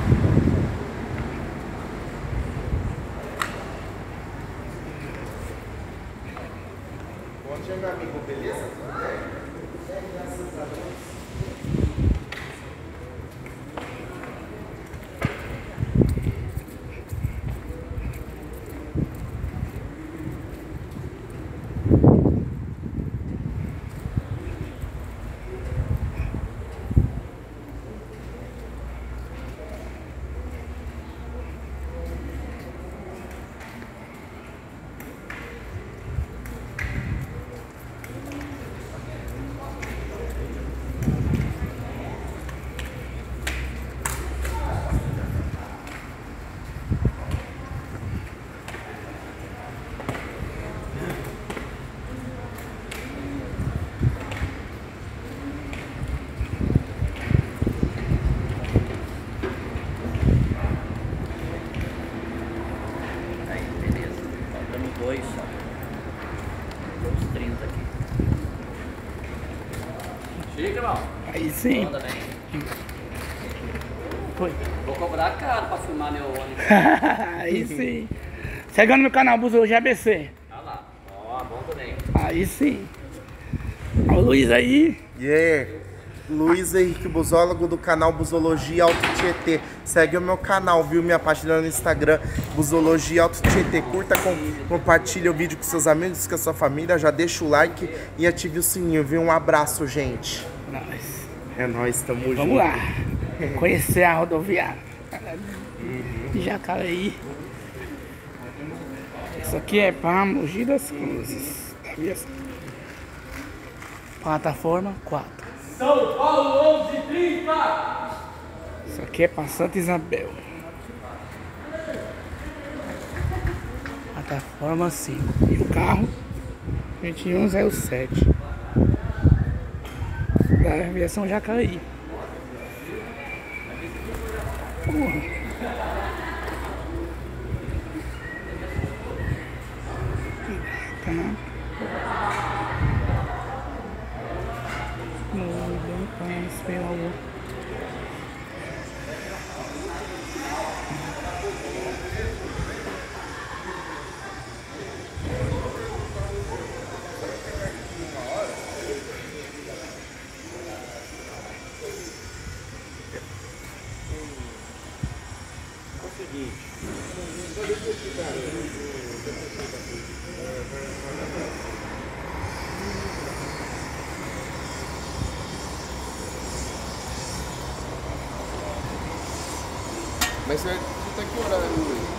Bom dia, meu amigo, beleza? Tudo bem? Graças a Deus. Dois só. 2,30 aqui. Chega, irmão. Aí sim. Manda bem. Foi. Vou cobrar caro pra filmar meu ônibus. Aí sim. Segue no meu canal, Busologia ABC. Olha lá. Ó, bom também. Aí sim. Olha o Luiz aí. Luiz Henrique, busólogo do canal Busologia Alto Tietê. Segue o meu canal, viu? Minha página no Instagram, Busologia Alto Tietê. Curta, compartilha o vídeo com seus amigos, com a sua família. Já deixa o like e ative o sininho, viu? Um abraço, gente. Nós. É nóis, tamo junto. Vamos lá. Conhecer a rodoviária. Jacareí. Isso aqui é para Mogi das Cruzes. Plataforma 4. São Paulo 11h30. Isso aqui é para Santa Isabel. Plataforma 5. E o carro 2107 da aviação Jacareí. Porra. Tá. Muito bem, esperou. Mas você tá que horário hoje?